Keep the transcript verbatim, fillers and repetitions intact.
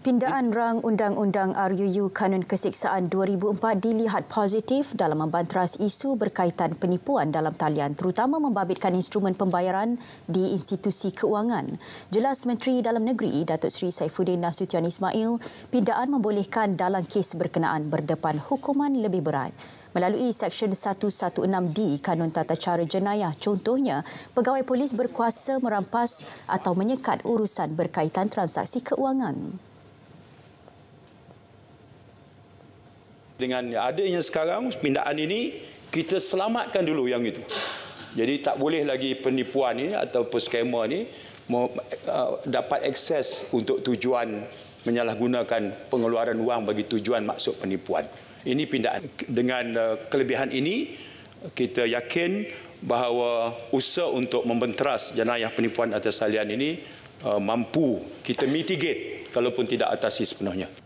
Pindaan rang Undang-Undang R U U Kanun Keseksaan dua ribu empat dilihat positif dalam membanteras isu berkaitan penipuan dalam talian, terutama membabitkan instrumen pembayaran di institusi keuangan. Jelas Menteri Dalam Negeri Datuk Seri Saifuddin Nasution Ismail, pindaan membolehkan dalam kes berkenaan berdepan hukuman lebih berat. Melalui Seksyen seratus enam belas D Kanun Tata Cara Jenayah, contohnya, pegawai polis berkuasa merampas atau menyekat urusan berkaitan transaksi keuangan. Dengan adanya sekarang pindaan ini, kita selamatkan dulu yang itu. Jadi tak boleh lagi penipuan ini atau scammer ini dapat akses untuk tujuan menyalahgunakan pengeluaran wang bagi tujuan maksud penipuan. Ini pindaan. Dengan kelebihan ini, kita yakin bahawa usaha untuk membenteras jenayah penipuan atas talian ini mampu kita mitigate kalaupun tidak atasi sepenuhnya.